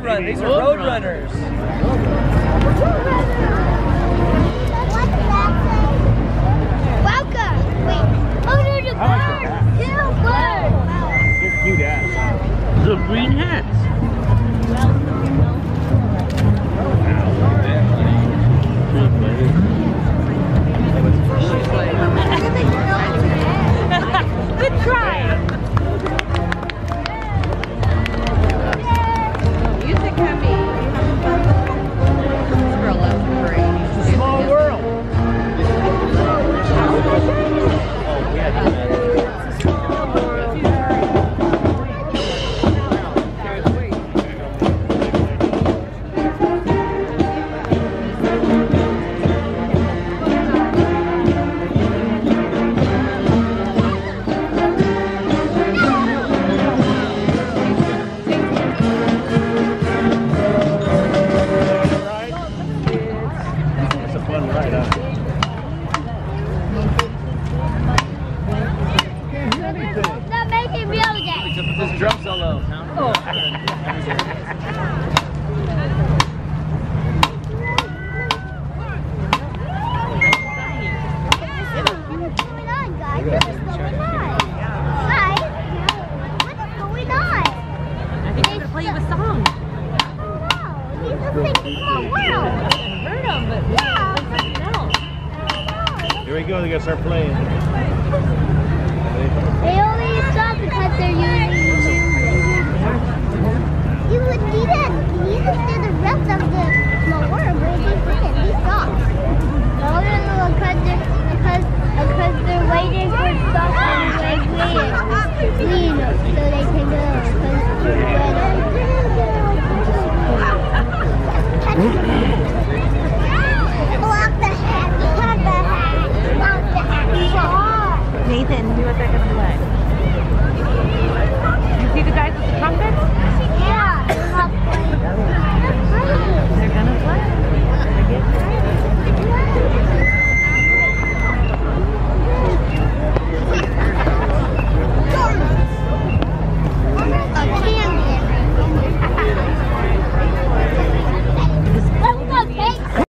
run. These are road runners. Welcome. Wait. Oh, there's a bird. Two birds. They're cute ass. The green hats. Good try. Music heavy. For 11 Small world. It's a fun ride, huh? Not making real again. This drum solo. What's going on, guys? What is going on? Guys, what is going on? I think they're going to play you a song. Oh, these are thinking small world. I heard them, but Yeah. something else. Here we go, they gotta start playing. They only stop because they're using. You would need it. You need to